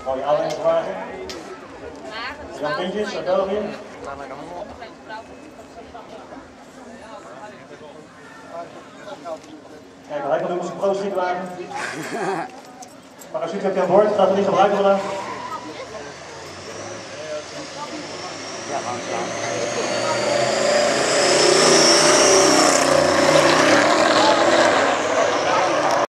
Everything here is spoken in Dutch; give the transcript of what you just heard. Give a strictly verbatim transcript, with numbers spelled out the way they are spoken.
Mooie aanhalingswagen. Jan Pintjes uit België. Kijk, hij kan doen met zijn pro-schietwagen. Parachute heb je aan boord, gaat er niet gebruiken vandaag. Ja, gaan we staan.